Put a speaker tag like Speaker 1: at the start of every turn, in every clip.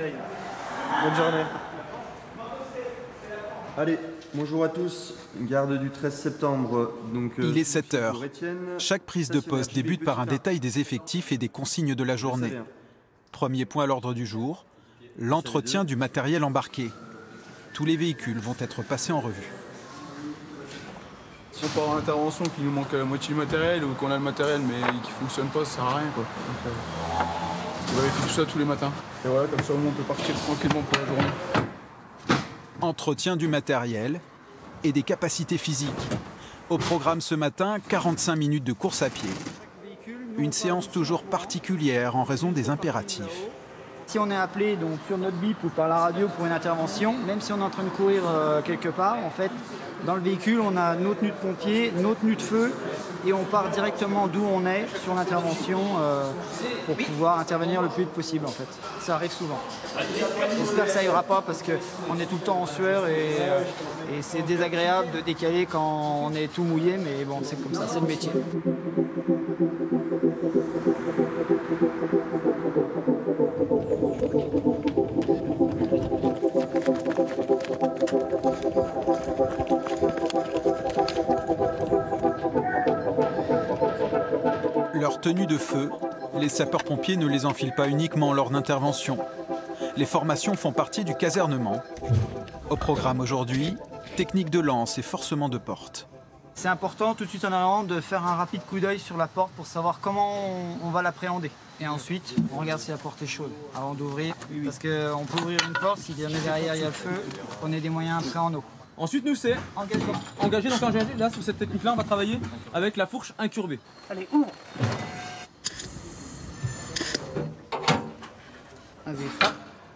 Speaker 1: Bonne journée. Allez, bonjour à tous. Garde du 13 septembre. Donc,
Speaker 2: il est 7 h. Chaque prise de poste débute par un détail des effectifs et des consignes de la journée. Premier point à l'ordre du jour, l'entretien du matériel embarqué. Tous les véhicules vont être passés en revue.
Speaker 3: Si on part en intervention, qu'il nous manque la moitié du matériel ou qu'on a le matériel mais qui ne fonctionne pas, ça sert à rien, quoi. Donc, on vérifie tout ça tous les matins. Et voilà, comme ça au moins on peut partir tranquillement pour la journée.
Speaker 2: Entretien du matériel et des capacités physiques. Au programme ce matin, 45 minutes de course à pied. Une séance toujours particulière en raison des impératifs.
Speaker 4: Si on est appelé donc, sur notre bip ou par la radio pour une intervention, même si on est en train de courir quelque part, en fait, dans le véhicule, on a notre tenue de pompier, notre tenue de feu, et on part directement d'où on est sur l'intervention pour pouvoir intervenir le plus vite possible, en fait. Ça arrive souvent. J'espère que ça n'arrivera pas parce qu'on est tout le temps en sueur et c'est désagréable de décaler quand on est tout mouillé, mais bon, c'est comme ça, c'est le métier.
Speaker 2: Leur tenue de feu, les sapeurs-pompiers ne les enfilent pas uniquement lors d'interventions. Les formations font partie du casernement. Au programme aujourd'hui, technique de lance et forcement de porte.
Speaker 4: C'est important tout de suite en avant de faire un rapide coup d'œil sur la porte pour savoir comment on va l'appréhender. Et ensuite, on regarde si la porte est chaude avant d'ouvrir. Parce qu'on peut ouvrir une porte, si derrière il y a le feu, on a des moyens après en eau.
Speaker 5: Ensuite, nous, c'est engagé. Donc, là, sur cette technique-là, on va travailler avec la fourche incurvée.
Speaker 4: Allez, ouvre. Vas-y, frappe.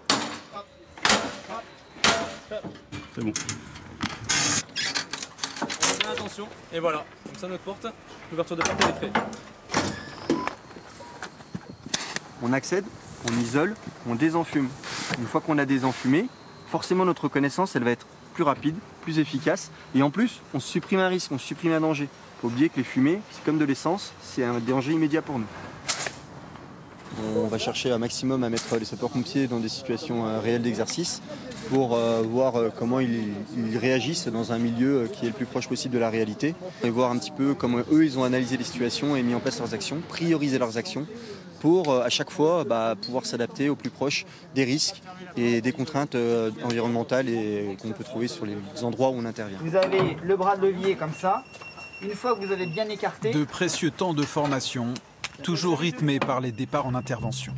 Speaker 5: C'est bon. Bien attention. Et voilà. Comme ça, notre porte, l'ouverture de porte, elle est faite.
Speaker 1: On accède, on isole, on désenfume. Une fois qu'on a désenfumé, forcément notre connaissance, elle va être plus rapide, plus efficace. Et en plus, on supprime un risque, on supprime un danger. Il faut oublier que les fumées, c'est comme de l'essence, c'est un danger immédiat pour nous. On va chercher un maximum à mettre les sapeurs-pompiers dans des situations réelles d'exercice pour voir comment ils réagissent dans un milieu qui est le plus proche possible de la réalité. Et voir un petit peu comment eux, ils ont analysé les situations et mis en place leurs actions, prioriser leurs actions pour à chaque fois pouvoir s'adapter au plus proche des risques et des contraintes environnementales qu'on peut trouver sur les endroits où on intervient.
Speaker 4: Vous avez le bras de levier comme ça. Une fois que vous avez bien écarté...
Speaker 2: De précieux temps de formation, toujours rythmés par les départs en intervention.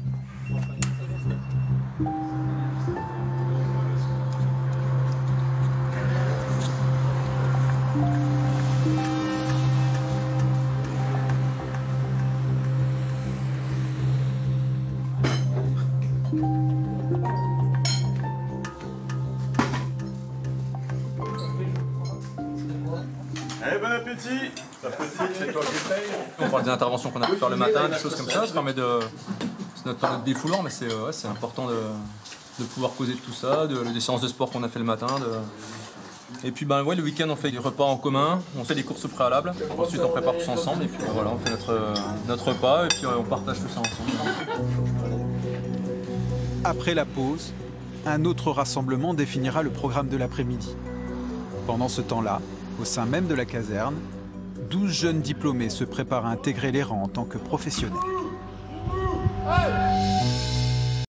Speaker 6: Eh ben appétit. C'est toi qui paye.
Speaker 5: On parle des interventions qu'on a pu faire le matin, des choses comme ça permet de... C'est notre période défoulant, mais c'est important de pouvoir causer de tout ça, des séances de sport qu'on a fait le matin. Et puis le week-end on fait des repas en commun, on fait des courses préalables, ensuite on prépare tous ensemble et puis voilà, on fait notre repas et puis on partage tout ça ensemble.
Speaker 2: Après la pause, un autre rassemblement définira le programme de l'après-midi. Pendant ce temps-là, au sein même de la caserne, 12 jeunes diplômés se préparent à intégrer les rangs en tant que professionnels.